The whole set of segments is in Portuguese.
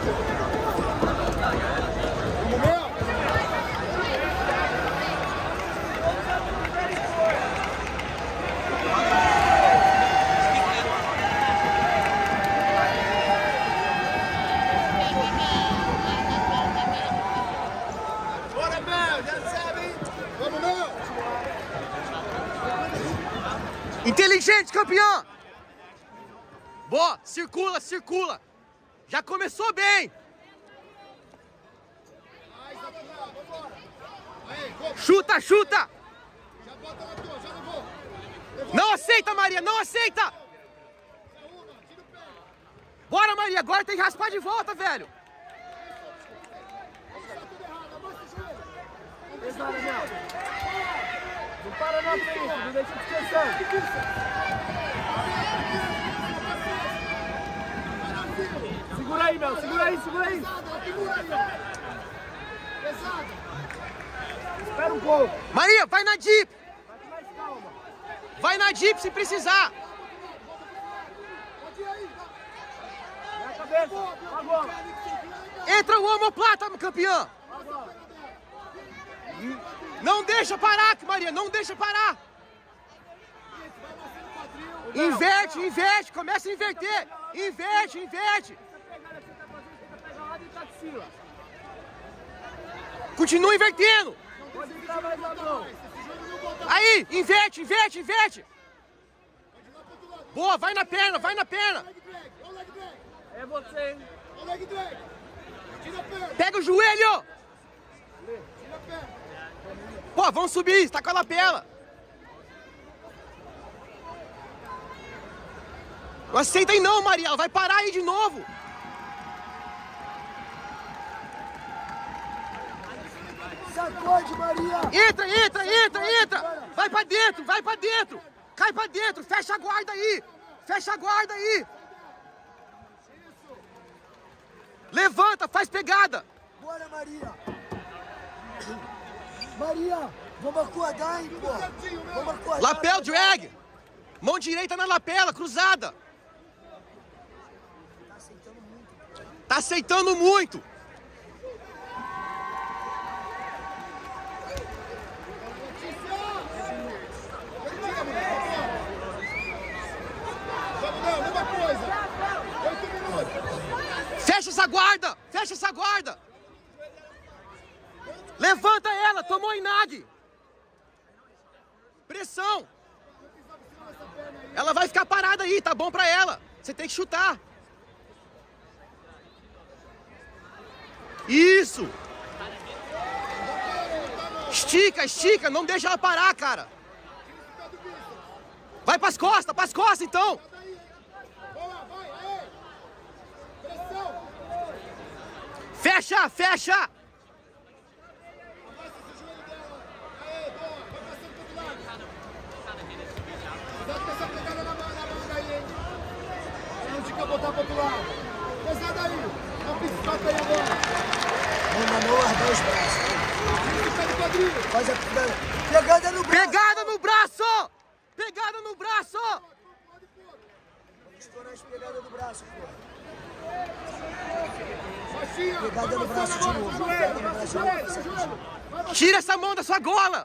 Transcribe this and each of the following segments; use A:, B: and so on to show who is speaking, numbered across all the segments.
A: Inteligente, campeão! Boa, circula, circula! Já começou bem! Chuta, chuta! Não aceita, Maria, não aceita! Bora, Maria, agora tem que raspar de volta, velho!
B: Não para na frente, não deixa descansar. Segura aí, Mel, segura aí, segura aí. Espera um pouco.
A: Maria, vai na Jeep!
B: Vai com mais calma.
A: Vai na Jeep se precisar!
B: Vai a cabeça, agora.
A: Entra o omoplata, campeão! Não deixa parar, Maria, não deixa parar! Inverte, inverte, começa a inverter! Inverte, inverte! Continua invertendo!
B: Pode entrar mais na mão.
A: Aí, inverte, inverte, inverte! Boa, vai na perna, vai na perna!
B: É você, hein?
A: Pega o joelho! Pô, vamos subir, está com a lapela! Não aceita aí não, Maria, ela vai parar aí de novo!
B: Sacode, Maria!
A: Entra, entra, entra, entra! Vai pra dentro, vai pra dentro! Cai pra dentro, fecha a guarda aí! Fecha a guarda aí! Levanta, faz pegada!
B: Bora, Maria! Maria, vamos acordar, hein, pô! Vamos acordar!
A: Lapel drag! Mão direita na lapela, cruzada! Tá aceitando muito! Fecha essa guarda! Fecha essa guarda! Levanta ela! Tomou Inag! Pressão! Ela vai ficar parada aí, tá bom pra ela! Você tem que chutar! Isso! Estica, estica! Não deixa ela parar, cara! Vai pras costas então! Fecha, fecha!
B: Não fica botar pro outro lado. Pesada aí. Não piscata aí agora. Vamos na mão, largar os braços. Faz a pegada no braço.
A: Pegada no braço! Pegada no braço!
B: Vamos estourar as pegadas do braço, pô. Pegada no braço de novo. Pegada no braço.
A: Tira essa mão da sua gola!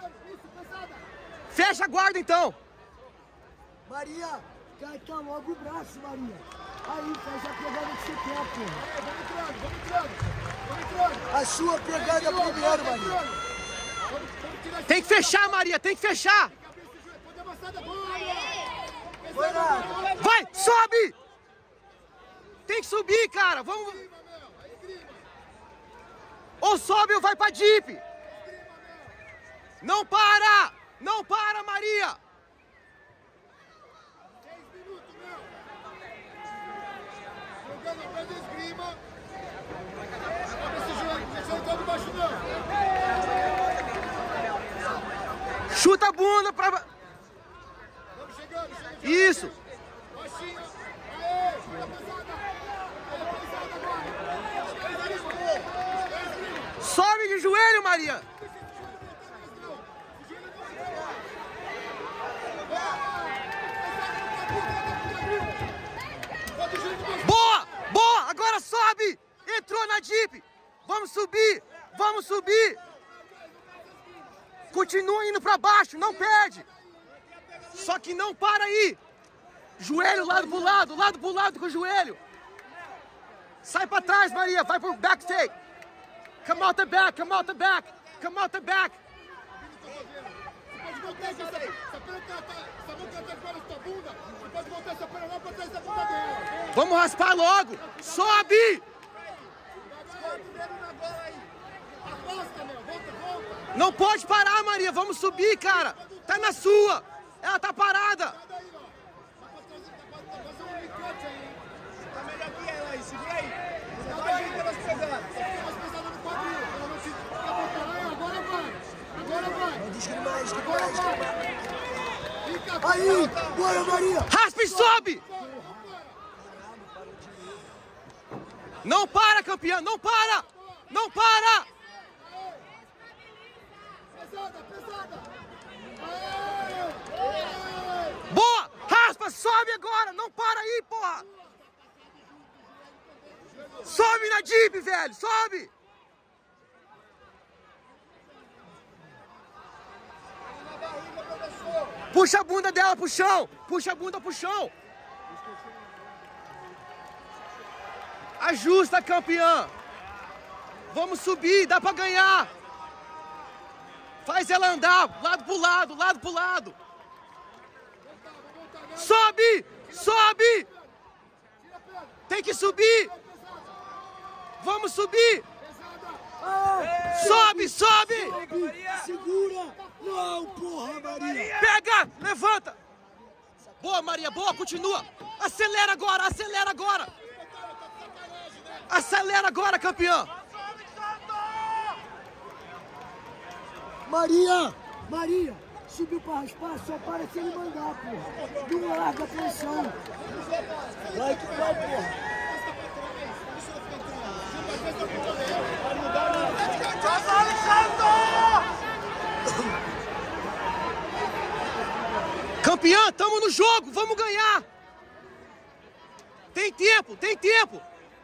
A: Fecha a guarda então!
B: Maria, cata logo o braço, Maria. Aí, faz a pegada que você quer, pô. Vamos entrando. A sua pegada primeiro, Maria.
A: Tem que fechar, Maria, tem que fechar! Vai, sobe! Tem que subir, cara! Vamos! Ou sobe ou vai pra Jeep! Não para! Não para, Maria!
C: 6 minutos, meu! Jogando a pé de esgrima. Abre esse joelho, não sai todo baixo não.
A: Chuta a bunda pra...
C: Vamos chegando, chega.
A: Isso!
C: Baixinho. Aê, chuta pesada.
A: Sobe de joelho, Maria! Boa! Boa! Agora sobe! entrou na Jeep. Vamos subir. Vamos subir. Continua indo pra baixo, não perde. Só que não para aí. Joelho lado pro lado com o joelho. Sai pra trás, Maria, vai pro back take. Come out the back, come out the back, come out the back.
C: Pode voltar essa perna, essa boca tá fora da bunda. Pode voltar essa perna lá pra trás da bunda dela.
A: Vamos raspar logo. Sobe. Não pode parar, Maria, vamos subir, cara. Tá na sua. Ela tá parada.
B: Aí, bora, Maria!
A: Raspa e sobe! Não para, campeã! Não para! Não para! Boa! Raspa, sobe agora! Não para aí, porra! Sobe na Jeep, velho! Sobe! Puxa a bunda dela pro chão! Puxa a bunda pro chão! Ajusta, campeã! Vamos subir, dá pra ganhar! Faz ela andar, lado pro lado! Sobe! Sobe! Tem que subir! Vamos subir! Sobe!
B: Segura! Não, porra, Maria!
A: Pega! Levanta! Boa, Maria, boa, continua! Acelera agora! Acelera agora, campeã!
B: Maria! Subiu pra raspar, só para se ele mandar, porra! Não larga a posição! Vai que vai, porra!
A: Campeã, tamo no jogo, vamos ganhar! Tem tempo!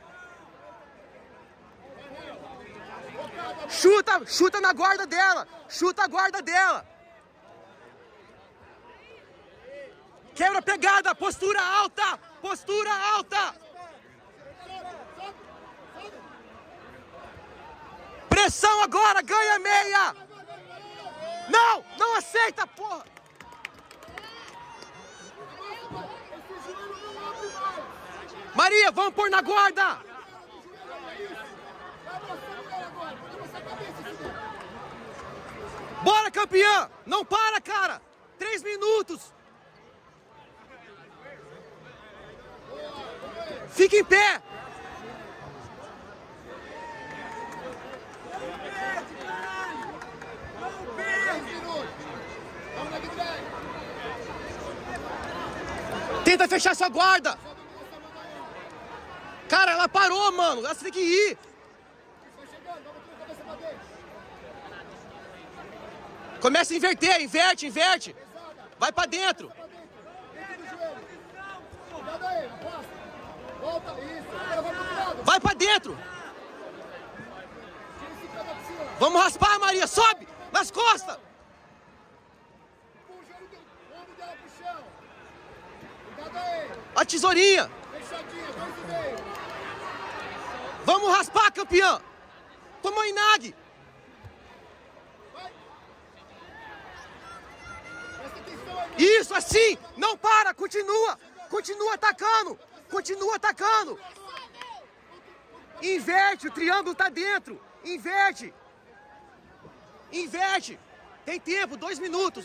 A: Chuta na guarda dela! Chuta a guarda dela! Quebra a pegada, postura alta! Pressão agora, ganha meia! Não aceita, porra! Maria, vamos pôr na guarda! Bora, campeã! Não para, cara! 3 minutos! Fica em pé! Tenta fechar sua guarda! Cara, ela parou, mano! Ela tem que ir! Começa a inverter, inverte! Vai pra dentro! Vai pra dentro! Vamos raspar, Maria! Sobe! Nas costas! A tesourinha! Vamos raspar, campeã! Toma Inag! Isso, assim! Não para! Continua atacando! Inverte, o triângulo tá dentro! Inverte! Tem tempo, 2 minutos!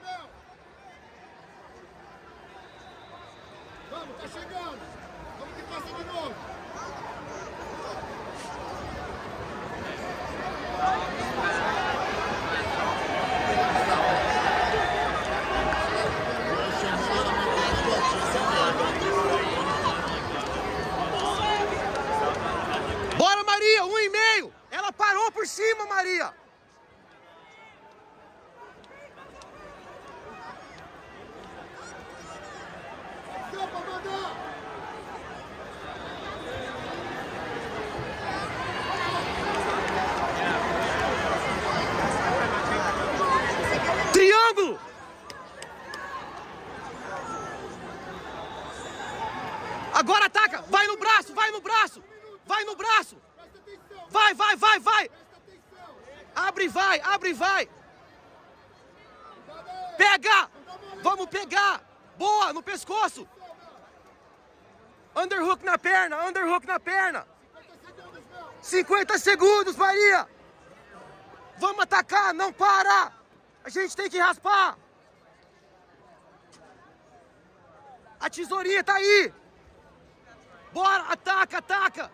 C: Vamos, tá chegando! Vamos que passa de novo!
A: Bora, Maria, 1,5! Ela parou por cima, Maria! braço, vai no braço. Vai no braço.
C: Presta atenção.
A: Vai, vai, vai, vai.
C: Presta atenção.
A: Abre e vai, abre e vai.
C: Cuidado aí.
A: Pega. Vamos pegar. Boa, no pescoço. Underhook na perna, underhook na perna. 50 segundos, Maria. Vamos atacar, não para. A gente tem que raspar. A tesourinha tá aí. Bora, ataca, ataca.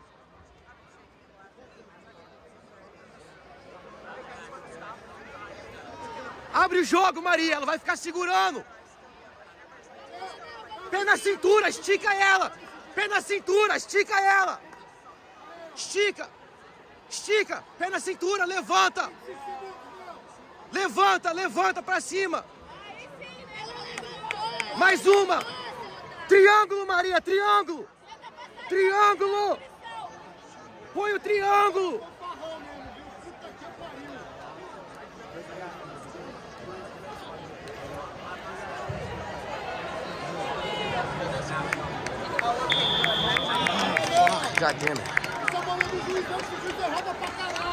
A: Abre o jogo, Maria. Ela vai ficar segurando. Pé na cintura, estica ela. Pé na cintura, estica ela. Estica. Estica. Pé na cintura, levanta. Levanta, levanta pra cima. Mais uma. Triângulo, Maria, triângulo. Triângulo. Põe o triângulo. God damn it.
C: Essa bola do juiz, antes do juiz errada pra caralho.